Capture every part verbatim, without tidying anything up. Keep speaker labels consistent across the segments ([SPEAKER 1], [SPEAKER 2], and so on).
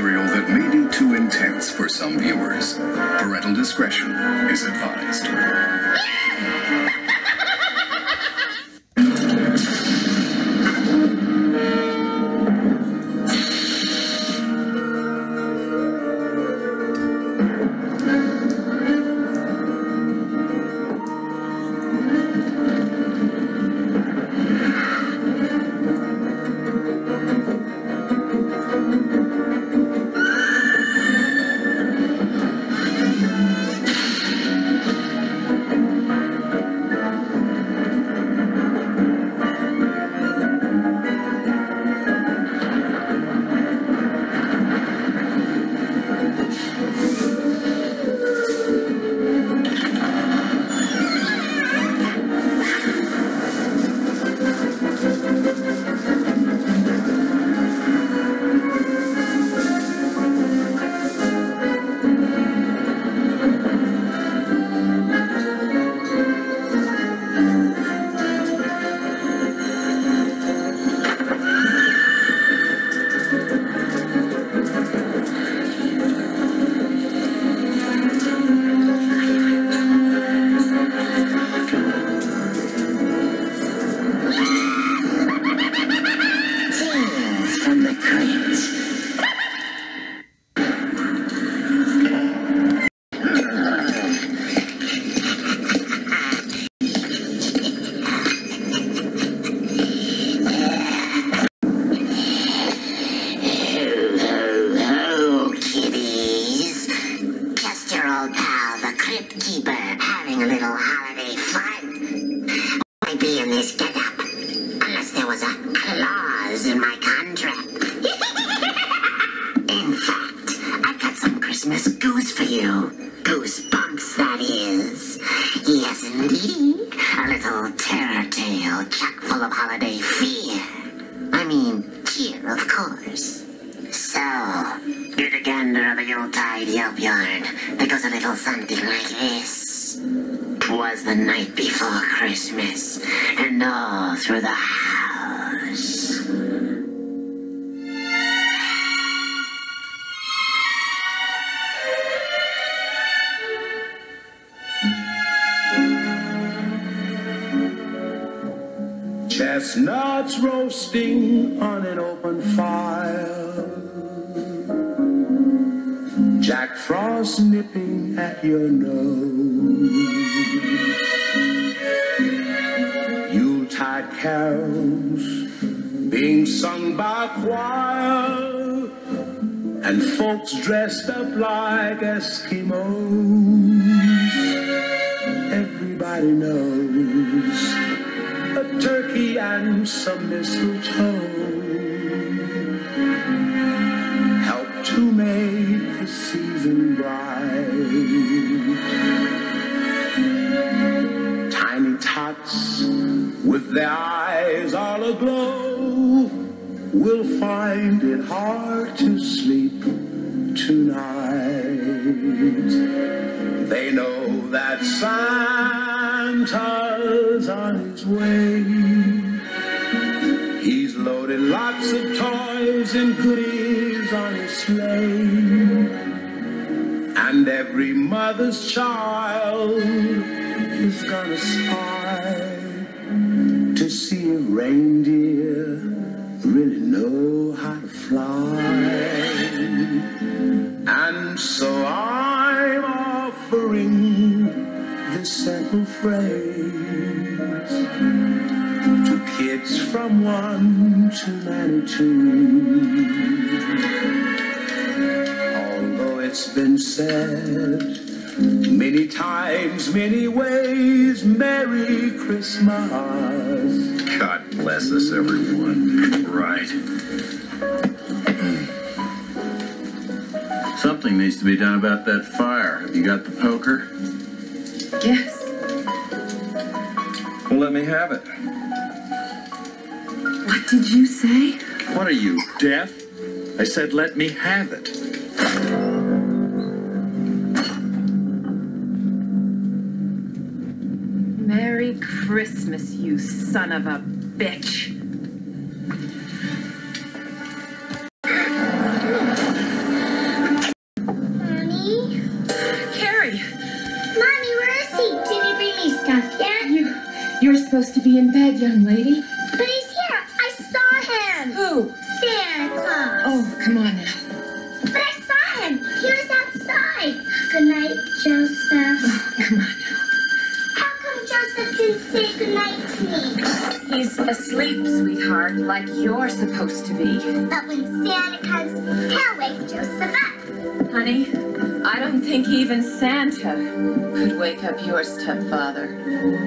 [SPEAKER 1] material that may be too intense for some viewers. Parental discretion is advised.
[SPEAKER 2] Chestnuts roasting on an open fire, Jack Frost nipping at your nose, Yuletide carols being sung by choir, and folks dressed up like Eskimos. Everybody knows a turkey and some mistletoe help to make the season bright. Tiny tots with their eyes all aglow will find it hard to sleep tonight. They know that Santa's on his way. He's loaded lots of toys and goodies on his sleigh. And every mother's child is gonna spy to see if reindeer really know how to fly. And so I'm offering this simple phrase to kids from one to ninety-two. Although it's been said many times, many ways, Merry Christmas.
[SPEAKER 3] God bless us, everyone. Right. Something needs to be done about that fire. Have you got the poker?
[SPEAKER 4] Yes.
[SPEAKER 3] Well, let me have it.
[SPEAKER 4] What did you say?
[SPEAKER 3] What are you, deaf? I said let me have it.
[SPEAKER 4] Merry Christmas, you son of a bitch. You're supposed to be in bed, young lady.
[SPEAKER 5] But he's here. I saw him.
[SPEAKER 4] Who?
[SPEAKER 5] Santa Claus.
[SPEAKER 4] Oh, come on now.
[SPEAKER 5] But I saw him. He was outside. Good night, Joseph.
[SPEAKER 4] Oh, come on now.
[SPEAKER 5] How come Joseph didn't say good night to me?
[SPEAKER 4] He's asleep, sweetheart, like you're supposed to be.
[SPEAKER 5] But when Santa comes, he'll wake Joseph up.
[SPEAKER 4] Honey, I don't think even Santa could wake up your stepfather.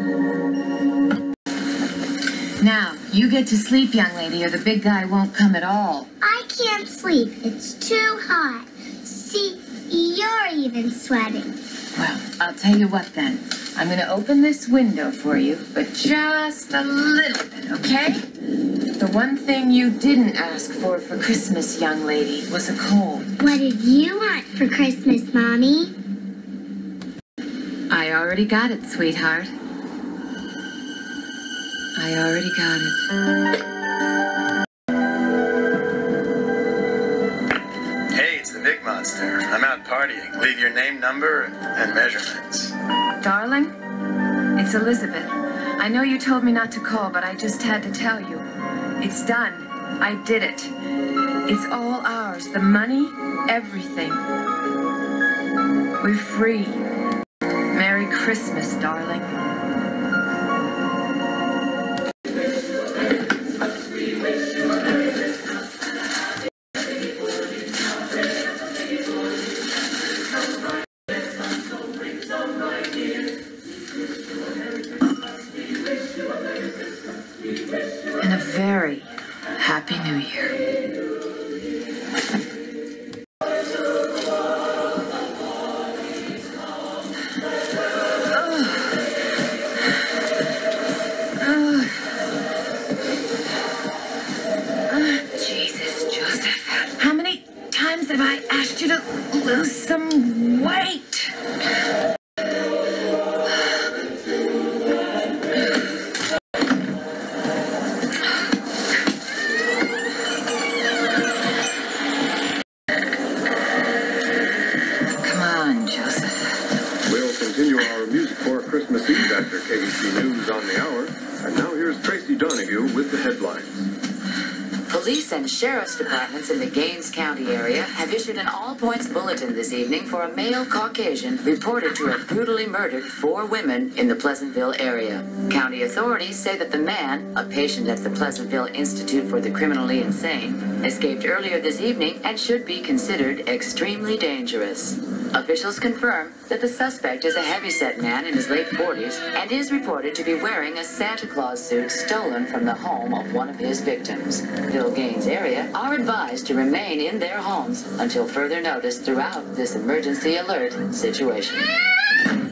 [SPEAKER 4] Now, you get to sleep, young lady, or the big guy won't come at all.
[SPEAKER 5] I can't sleep. It's too hot. See, you're even sweating.
[SPEAKER 4] Well, I'll tell you what then. I'm going to open this window for you, but just a little bit, okay? The one thing you didn't ask for for Christmas, young lady, was a cold.
[SPEAKER 5] What did you want for Christmas, Mommy?
[SPEAKER 4] I already got it, sweetheart. I already got it.
[SPEAKER 6] Hey, it's the big monster. I'm out partying. Leave your name, number, and measurements.
[SPEAKER 4] Darling, it's Elizabeth. I know you told me not to call, but I just had to tell you. It's done. I did it. It's all ours. The money, everything. We're free. Merry Christmas, darling. And a very happy new year. Jesus, Joseph. How many times have I asked you to lose some weight?
[SPEAKER 7] Christmas Eve after K B C News on the Hour. And now here's Tracy Donahue with the headlines.
[SPEAKER 8] Police and sheriff's departments in the Gaines County area have issued an all-points bulletin this evening for a male Caucasian reported to have brutally murdered four women in the Pleasantville area. County authorities say that the man, a patient at the Pleasantville Institute for the Criminally Insane, escaped earlier this evening and should be considered extremely dangerous. Officials confirm that the suspect is a heavyset man in his late forties and is reported to be wearing a Santa Claus suit stolen from the home of one of his victims. Bill Gaines area are advised to remain in their homes until further notice throughout this emergency alert situation.